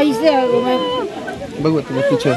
कैसे मैं भगवती पीछे।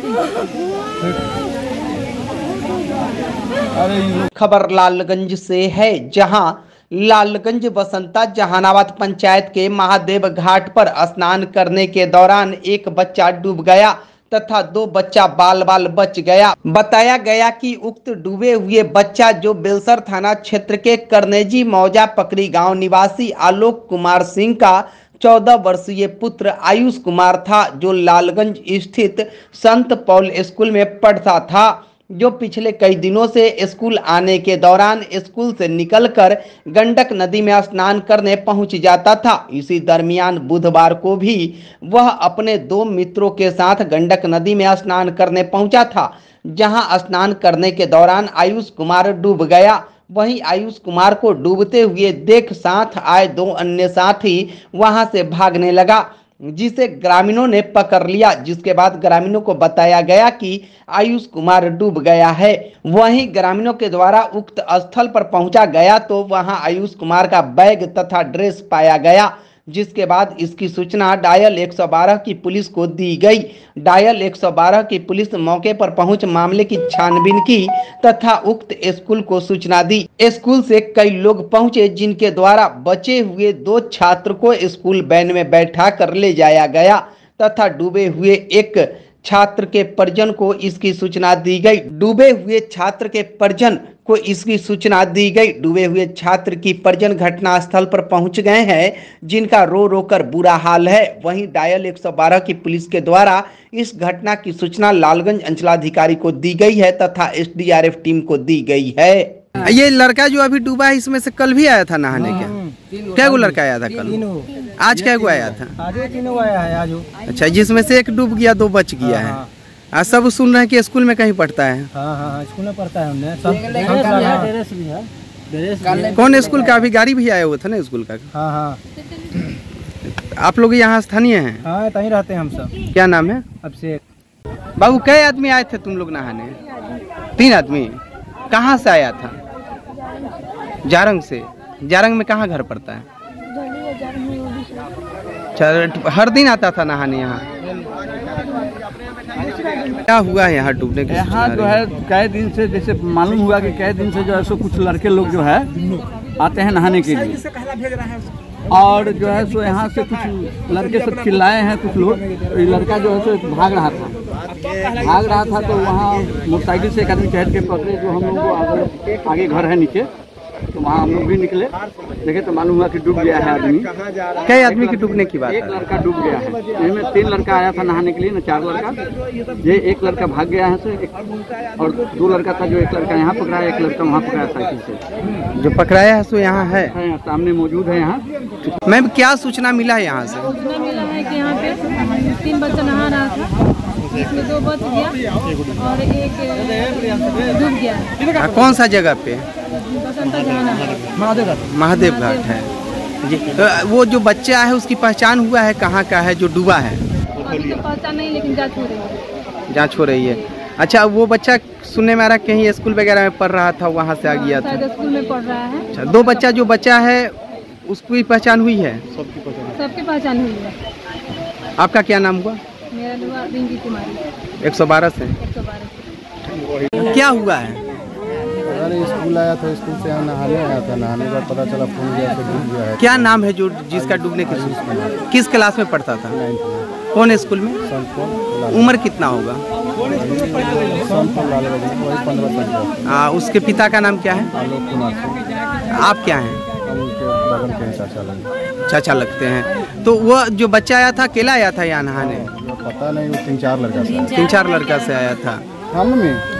खबर लालगंज से है, जहां लालगंज बसंता जहानाबाद पंचायत के महादेव घाट पर स्नान करने के दौरान एक बच्चा डूब गया तथा 2 बच्चा बाल बाल बच गया। बताया गया कि उक्त डूबे हुए बच्चा जो बेलसर थाना क्षेत्र के करनेजी मौजा पकड़ी गांव निवासी आलोक कुमार सिंह का 14 वर्षीय पुत्र आयुष कुमार था, जो लालगंज स्थित संत पौल स्कूल में पढ़ता था, जो पिछले कई दिनों से स्कूल आने के दौरान स्कूल से निकलकर गंडक नदी में स्नान करने पहुंच जाता था। इसी दरमियान बुधवार को भी वह अपने 2 मित्रों के साथ गंडक नदी में स्नान करने पहुंचा था, जहां स्नान करने के दौरान आयुष कुमार डूब गया। वहीं आयुष कुमार को डूबते हुए देख साथ आए 2 अन्य साथी वहां से भागने लगा, जिसे ग्रामीणों ने पकड़ लिया, जिसके बाद ग्रामीणों को बताया गया कि आयुष कुमार डूब गया है। वहीं ग्रामीणों के द्वारा उक्त स्थल पर पहुंचा गया तो वहां आयुष कुमार का बैग तथा ड्रेस पाया गया, जिसके बाद इसकी सूचना डायल 112 की पुलिस को दी गई। डायल 112 की पुलिस मौके पर पहुंच मामले की छानबीन की तथा उक्त स्कूल को सूचना दी। स्कूल से कई लोग पहुंचे, जिनके द्वारा बचे हुए 2 छात्र को स्कूल वैन में बैठा कर ले जाया गया तथा डूबे हुए एक छात्र के परिजन को इसकी सूचना दी गई। डूबे हुए छात्र के परिजन को इसकी सूचना दी गई। डूबे हुए छात्र की परिजन घटना स्थल पर पहुंच गए हैं, जिनका रो रो कर बुरा हाल है। वहीं डायल 112 की पुलिस के द्वारा इस घटना की सूचना लालगंज अंचलाधिकारी को दी गई है तथा SDRF टीम को दी गई है। ये लड़का जो अभी डूबा है, इसमें से कल भी आया था नहाने के? क्या वो लड़का आया था कल? आज क्या को आया था? आज 3 आया है आज। अच्छा, जिसमें से एक डूब गया, 2 बच गया है। आज सब सुन रहे हैं कि स्कूल में कहीं पढ़ता है। हाँ, स्कूल में पढ़ता है। हमने सब कौन स्कूल का? अभी गाड़ी भी आया हुआ था ना स्कूल का। हाँ। आप लोग यहाँ स्थानीय हैं? हाँ, तहीं रहते हैं हम सब। क्या नाम है? अभिषेक। बाबू, कई आदमी आए थे तुम लोग नहाने? 3 आदमी। कहाँ से आया था? जारंग से। जारंग में कहाँ घर पड़ता है? हर दिन आता था नहाने यहाँ? क्या हुआ है यहाँ डूबने के? यहाँ जो है कई दिन से, जैसे मालूम हुआ कि कई दिन से जो है सो कुछ लड़के लोग जो है आते हैं नहाने के लिए, और जो है सो यहाँ से कुछ लड़के सब चिल्लाए हैं कुछ लोग। ये लड़का जो है सो भाग रहा था तो वहाँ मोटरसाइकिल से एक आदमी चढ़ के पकड़े, जो हम लोग को आगे घर है नीचे, तो वहाँ हम लोग भी निकले, देखे तो मालूम हुआ कि डूब गया है आदमी। कई आदमी की डूबने की बात है? एक लड़का डूब गया है। इसमें 3 लड़का आया था नहाने के लिए ना, 4 लड़का। ये एक लड़का भाग गया है से, और 2 लड़का था, जो एक लड़का यहाँ पकड़ा है, एक लड़का वहाँ पकड़ा साइकिल से। जो पकड़ाया है सो यहाँ है, सामने मौजूद है यहाँ। मैम, क्या सूचना मिला है यहाँ से? सूचना मिला है कि यहाँ पे 3 बच्चा नहा रहा था, जिसमें 2 बच गया और एक डूब गया। कौन सा जगह पे? महादेव घाट है जी। तो वो जो बच्चा है उसकी पहचान हुआ है, कहाँ का है जो डूबा है? पहचान नहीं, लेकिन जांच हो रही है। अच्छा, वो बच्चा सुनने में आ रहा कहीं स्कूल वगैरह में पढ़ रहा था, वहाँ से आ गया था? स्कूल में पढ़ रहा है। अच्छा, 2 बच्चा जो बचा है उसकी पहचान हुई है? सबकी पहचान हुई है। आपका क्या नाम हुआ? मेरा नाम रिंकी कुमारी। 112 से। 112। क्या हुआ है? स्कूल आया था, स्कूल से यहाँ नहाने आया था। नहाने का पता चला फोन गया तो डूब गया है। क्या नाम है जो जिसका डूबने की सूचना? किस क्लास में पढ़ता था? 9th में। कौन स्कूल में? उम्र कितना होगा? 15 उसके पिता का नाम क्या है? आलोक कुमार सिंह। आप क्या हैं? हम उनके बगल के चाचा लगते हैं। तो वो जो बच्चा आया था अकेला आया था यहाँ नहाने? पता नहीं, वो 3-4 लड़का से 3-4 लड़का से आया था। हम में